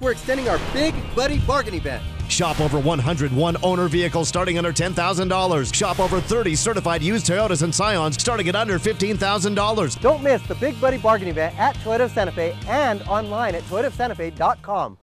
we're extending our Big Buddy Bargain Event. Shop over 101 owner vehicles starting under $10,000. Shop over 30 certified used Toyotas and Scions starting at under $15,000. Don't miss the Big Buddy Bargain Event at Toyota of Santa Fe and online at toyotaofsantafe.com.